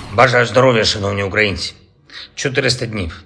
Бажаю здоров'я, шановні українці. 400 днів.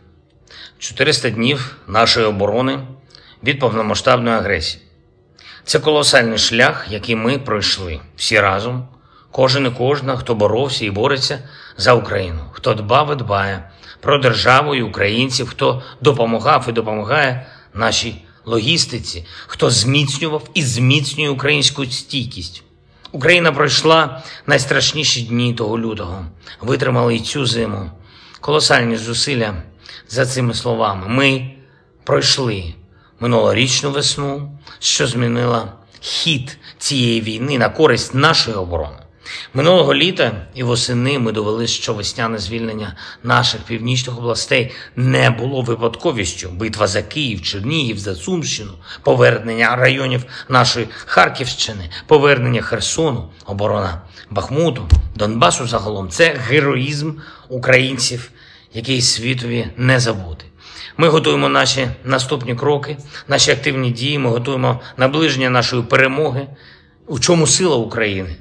400 днів нашої оборони від повномасштабної агресії. Це колосальний шлях, який ми пройшли всі разом. Кожен і кожна, хто боровся і бореться за Україну, хто дбав і дбає про державу і українців, хто допомагав і допомагає нашій логістиці, хто зміцнював і зміцнює українську стійкість. Україна пройшла найстрашніші дні того лютого, витримала і цю зиму. Колосальні зусилля за цими словами. Ми пройшли минулорічну весну, що змінила хід цієї війни на користь нашої оборони. Минулого літа і восени ми довели, що весняне звільнення наших північних областей не було випадковістю. Битва за Київ, Чернігів, за Сумщину, повернення районів нашої Харківщини, повернення Херсону, оборона Бахмуту, Донбасу загалом – це героїзм українців, який світові не забути. Ми готуємо наші наступні кроки, наші активні дії, ми готуємо наближення нашої перемоги. У чому сила України?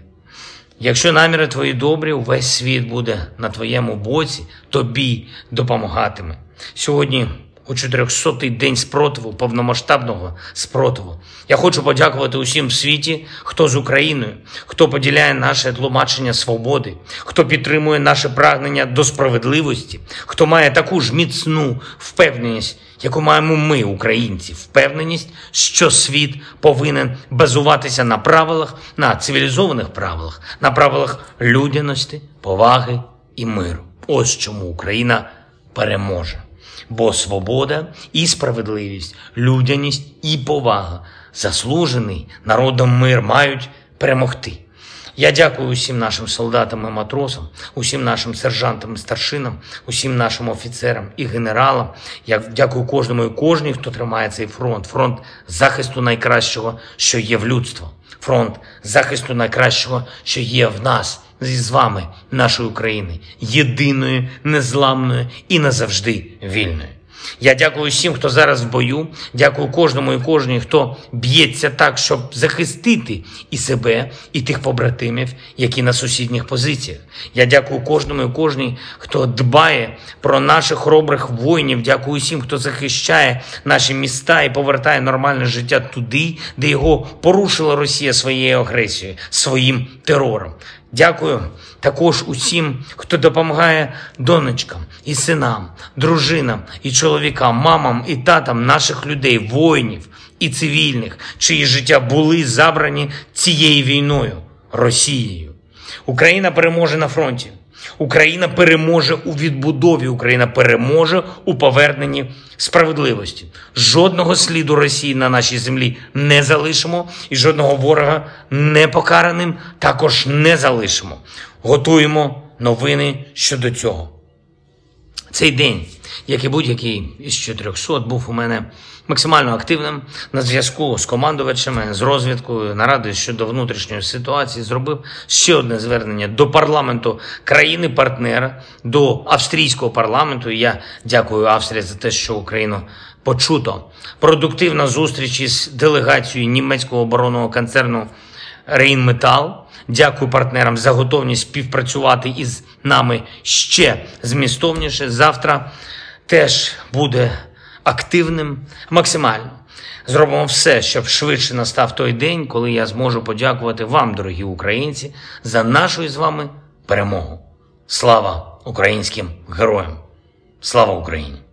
Якщо наміри твої добрі, увесь світ буде на твоєму боці, тобі допомагатиме. Сьогодні у 400-й день спротиву, повномасштабного спротиву. Я хочу подякувати усім в світі, хто з Україною, хто поділяє наше тлумачення свободи, хто підтримує наше прагнення до справедливості, хто має таку ж міцну впевненість, яку маємо ми, українці, впевненість, що світ повинен базуватися на правилах, на цивілізованих правилах, на правилах людяності, поваги і миру. Ось чому Україна переможе. Бо свобода і справедливість, людяність і повага, заслужений народом мир мають перемогти. Я дякую усім нашим солдатам і матросам, усім нашим сержантам і старшинам, усім нашим офіцерам і генералам. Я дякую кожному і кожній, хто тримає цей фронт. Фронт захисту найкращого, що є в людстві. Фронт захисту найкращого, що є в нас, з вами, нашої України, єдиної, незламної і назавжди вільної. Я дякую всім, хто зараз в бою, дякую кожному і кожній, хто б'ється так, щоб захистити і себе, і тих побратимів, які на сусідніх позиціях. Я дякую кожному і кожній, хто дбає про наших хоробрих воїнів, дякую всім, хто захищає наші міста і повертає нормальне життя туди, де його порушила Росія своєю агресією, своїм терором. Дякую також усім, хто допомагає донечкам і синам, дружинам і чоловікам, мамам і татам наших людей, воїнів і цивільних, чиї життя були забрані цією війною, Росією. Україна переможе на фронті. Україна переможе у відбудові, Україна переможе у поверненні справедливості. Жодного сліду Росії на нашій землі не залишимо і жодного ворога непокараним також не залишимо. Готуємо новини щодо цього. Цей день, як і будь-який із 400, був у мене максимально активним. На зв'язку з командувачами, з розвідкою, нарадою щодо внутрішньої ситуації, зробив ще одне звернення до парламенту країни-партнера, до австрійського парламенту. Я дякую Австрії за те, що Україну почуто. Продуктивна зустріч із делегацією німецького оборонного концерну Rheinmetall. Дякую партнерам за готовність співпрацювати із нами ще змістовніше. Завтра теж буде активним максимально. Зробимо все, щоб швидше настав той день, коли я зможу подякувати вам, дорогі українці, за нашу із вами перемогу. Слава українським героям! Слава Україні!